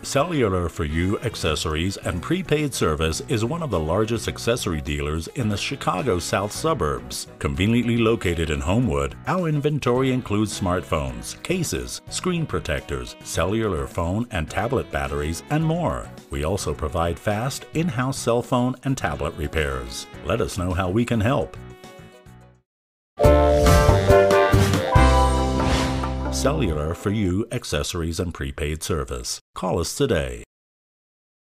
Cellular4u Accessories and Prepaid Service is one of the largest accessory dealers in the Chicago South suburbs. Conveniently located in Homewood, our inventory includes smartphones, cases, screen protectors, cellular phone and tablet batteries, and more. We also provide fast, in-house cell phone and tablet repairs. Let us know how we can help. Cellular4u Accessories and Prepaid Service. Call us today.